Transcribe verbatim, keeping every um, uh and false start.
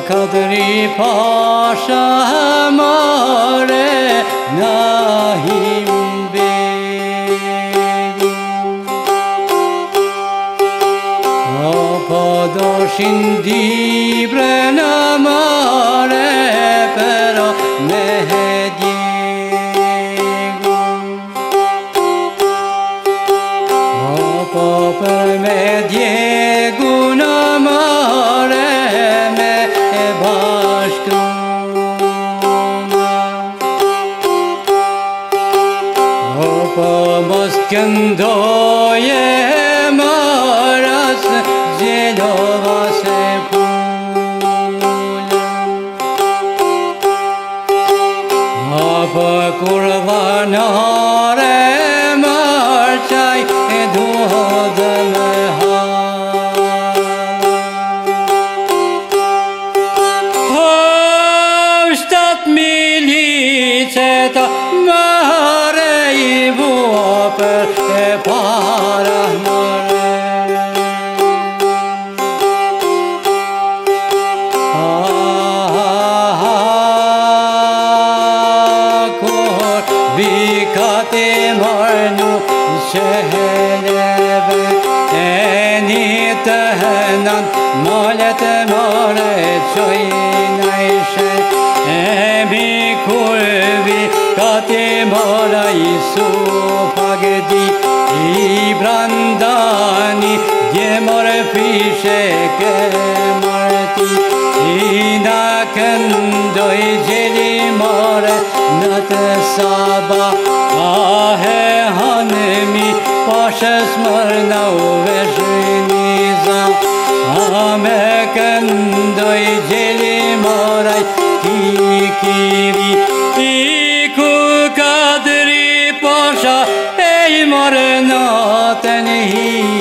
kadri pasha mare nahim begu apadoshin dibre namare pero mehdiegu apaper mehdiegu namare me Moskendoye maras zelova se pula Apa kurvanare marchai edhodame Hofstadt miliceta mare per para mare akor vikate marnu şehreve enitehenan malet mare çoynayşe emi kurvi kate mara isu pagdi ibrandani diemore fishe ke marti inakendoi jeli mare nat saba ahe hanemi pashes marna uveshniza amekendoi jeli mare kikiri iku kadri pasha ey marna tenhi